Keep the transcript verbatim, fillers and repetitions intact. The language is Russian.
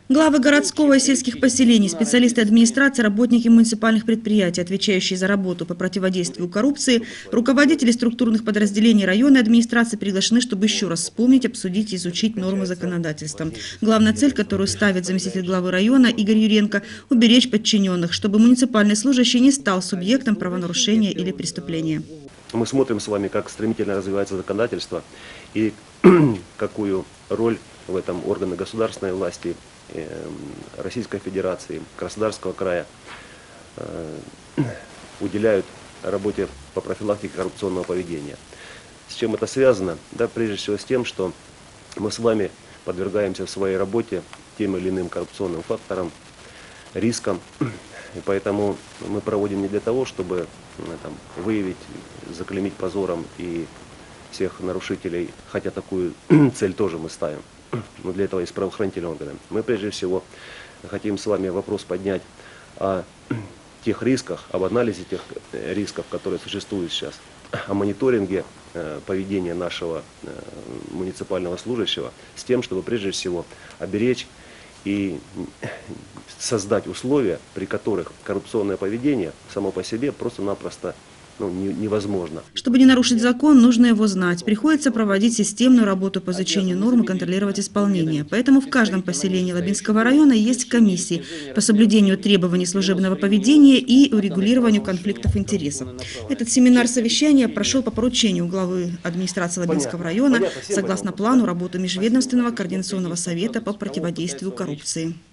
Главы городского и сельских поселений, специалисты администрации, работники муниципальных предприятий, отвечающие за работу по противодействию коррупции, руководители структурных подразделений районной администрации приглашены, чтобы еще раз вспомнить, обсудить и изучить нормы законодательства. Главная цель, которую ставит заместитель главы района Игорь Юренко – уберечь подчиненных, чтобы муниципальный служащий не стал субъектом правонарушения или преступления. Мы смотрим с вами, как стремительно развивается законодательство и какую роль в этом органы государственной власти Российской Федерации, Краснодарского края уделяют работе по профилактике коррупционного поведения. С чем это связано? Да, прежде всего с тем, что мы с вами подвергаемся в своей работе тем или иным коррупционным факторам, рискам. И поэтому мы проводим не для того, чтобы там, выявить, заклеймить позором и всех нарушителей, хотя такую цель тоже мы ставим. Но для этого есть правоохранительные органы. Мы прежде всего хотим с вами вопрос поднять о тех рисках, об анализе тех рисков, которые существуют сейчас, о мониторинге поведения нашего муниципального служащего с тем, чтобы прежде всего оберечь и создать условия, при которых коррупционное поведение само по себе просто-напросто ну, невозможно. Чтобы не нарушить закон, нужно его знать. Приходится проводить системную работу по изучению норм и контролировать исполнение. Поэтому в каждом поселении Лабинского района есть комиссии по соблюдению требований служебного поведения и урегулированию конфликтов интересов. Этот семинар-совещание прошел по поручению главы администрации Лабинского района согласно плану работы Межведомственного координационного совета по противодействию коррупции.